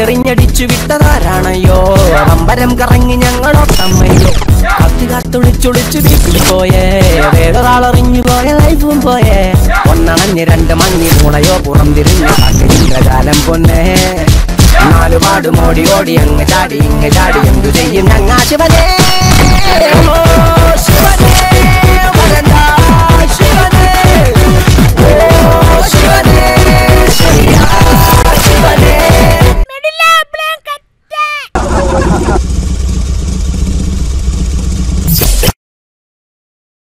എറിഞ്ഞടിച്ചു വിട്ടതാരാണയോ അമ്പരം കറങ്ങി ഞങ്ങളൊട്ടമ്മയോ കത്തി കാത്തൊളിച്ചൊളിച്ചു വീട്ടിൽ പോയേ വേറൊരാളറിഞ്ഞു പോയ ലൈഫും പോയേ ഒന്നണഞ്ഞ് രണ്ട് മഞ്ഞി മൂണയോ പുറം തിരിഞ്ഞ കാലം പൊന്നേ നാലുപാട് മോടി ഓടി അങ്ങ് ചാടി ഇങ്ങ് ചാടി എന്തു ചെയ്യും ഞങ്ങാശിവനേ